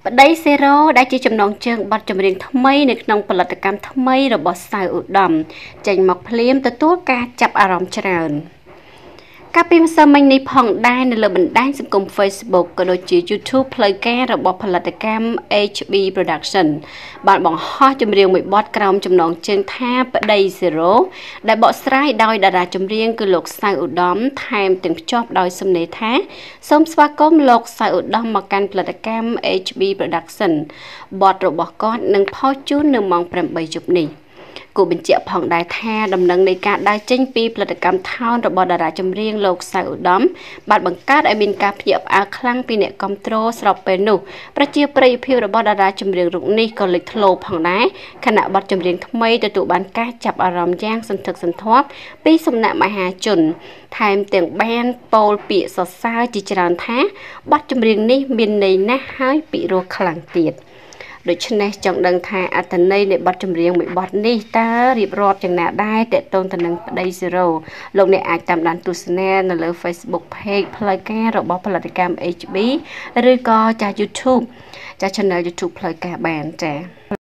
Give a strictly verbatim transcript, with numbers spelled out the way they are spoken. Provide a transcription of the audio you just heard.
ប្តីសេរ៉ូដែលជាចំណងជើងបទចម្រៀងថ្មីនៅក្នុងផលិតកម្មថ្មីរបស់សៅឧត្តមចេញមកភ្លាមទទួលការចាប់អារម្មណ៍ច្រើនកាលពីម្សិលមិញនេះផងដែរនៅលើបណ្ដាញសង្គម Facebook ក៏ដូចជា YouTube ផ្លូវការរបស់ផលិតកម្ម H B Production បានបង្ហោះចម្រៀងមួយបទក្រោមចំណងជើងថាប្តីសេរ៉ូដែលបកស្រាយដោយតារាចម្រៀងគឺលោកសៅឧត្តមថែមទាំងភ្ជាប់ដោយសំណេរថាសូមស្វាគមន៍លោកសៅឧត្តមមកកាន់ផលិតកម្ម H B Production បទរបស់គាត់នឹងផុសជូននៅម៉ោងប្រាំបីយប់នេះគូបញ្ជាក់ផងដែរថាដំណឹងនៃការដើរចេញពីផលិតកម្មថោនរបស់តារាចម្រៀងលោកសៅឧត្តមបានបង្កើតឲ្យមានការភ្ញាក់ផ្អើលខ្លាំងពីអ្នកគាំទ្រស្របពេលនោះប្រជាប្រិយភាពរបស់តារាចម្រៀងរូបនេះក៏លេចធ្លោផងដែរខណៈបទចម្រៀងថ្មីទទួលបានការចាប់អារម្មណ៍យ៉ាងសន្ធឹកសន្ធាប់ពីសំណាក់មហាជនថែមទាំងបានពោលពាក្យសរសើរជាច្រើនថាបទចម្រៀងនេះមានន័យណាស់ហើយពិរោះខ្លាំងទៀតដូច្នេះចង់ដឹងថាអត្ថន័យនៃបទចម្រៀងមួយបទនេះតើរៀបរាប់យ៉ាងណាដែរតេតូនទៅនឹងប្តីសេរ៉ូលោកអ្នកអាចតាមដានទស្សនានៅលើ Facebook Page ផ្លូវការរបស់ផលិតកម្ម H B ឬក៏ចាស់ YouTube ចាស់ Channel YouTube ផ្លូវការបានចា៎